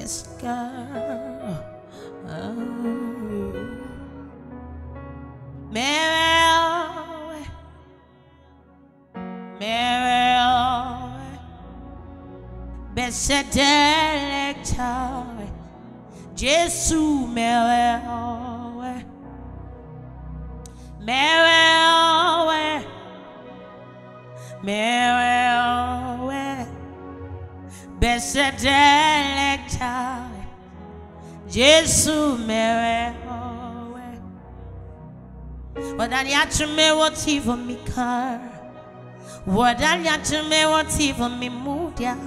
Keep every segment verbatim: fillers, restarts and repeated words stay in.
Yes, God. Oh. Mary, Mary, best selector, Jesus, Mary, Mary, Mary, best selector, Jesus, Mary. What I got to me, what even me car? What I got to me, what even me mood ya?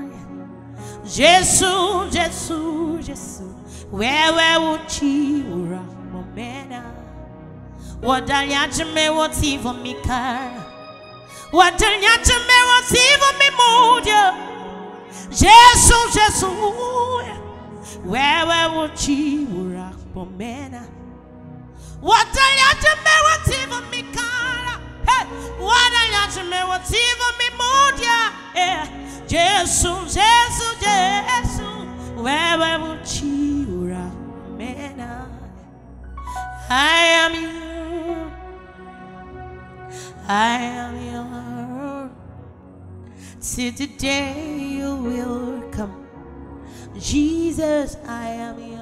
Jesus, Jesus, Jesus. Where where would you rock momena? What I got to me, what even me car? What I got to me, what even me mood ya? Jesus, Jesus. Where where would you rock momena? What I got to me, what even me car? Hey, what I got to me, what even me mood ya? Yeah, Jesus, Jesus, Jesus. Where where would you rock momena? I am you. I am yours. Till the day you will come, Jesus, I am yours.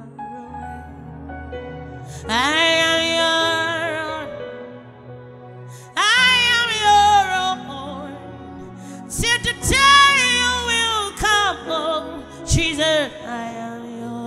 I am yours. I am yours. Till the day you will come, oh, Jesus, I am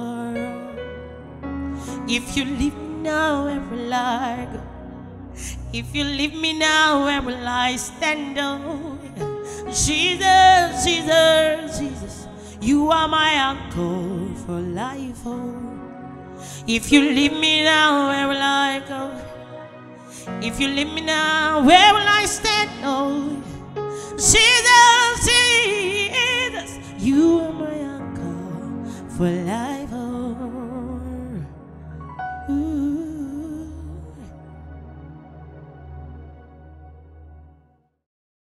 yours. If you leave me now, where will I go? If you leave me now, where will I stand? Oh, Jesus, Jesus, Jesus, you are my anchor for life. Oh, if you leave me now, where will I go? If you leave me now, where will I stand? Oh, Jesus, Jesus, you are my anchor for life.